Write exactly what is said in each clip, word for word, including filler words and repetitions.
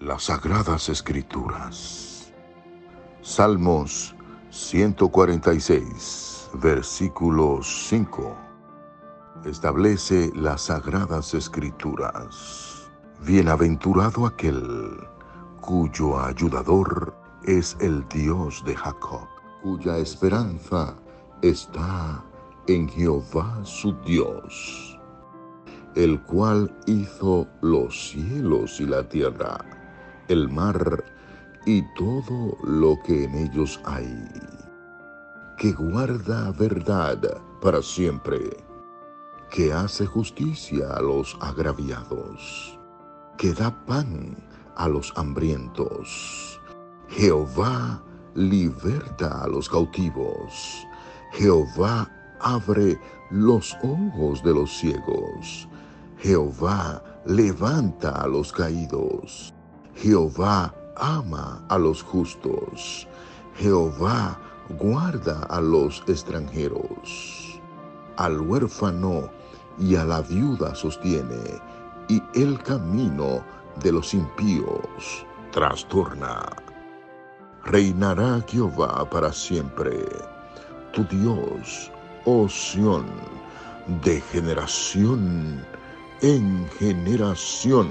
las Sagradas Escrituras. Salmos ciento cuarenta y seis, versículo cinco. Establece las Sagradas Escrituras. Bienaventurado aquel cuyo ayudador es el Dios de Jacob, cuya esperanza está en Jehová su Dios, el cual hizo los cielos y la tierra, el mar y todo lo que en ellos hay, que guarda verdad para siempre, que hace justicia a los agraviados, que da pan a los hambrientos. Jehová liberta a los cautivos. Jehová abre los ojos de los ciegos. Jehová levanta a los caídos. Jehová ama a los justos. Jehová guarda a los extranjeros. Al huérfano y a la viuda sostiene, y el camino de los impíos trastorna. Reinará Jehová para siempre, tu Dios, oh Sión, de generación en generación.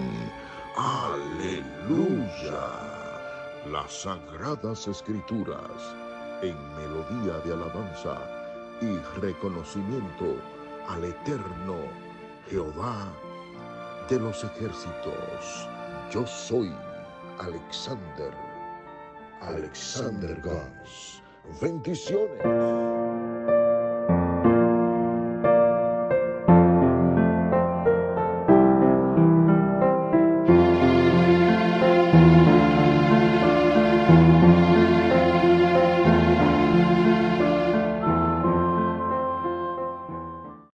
¡Aleluya! Las Sagradas Escrituras en melodía de alabanza y reconocimiento al eterno Jehová de los ejércitos. Yo soy Alexander, Alexander Gans. Bendiciones.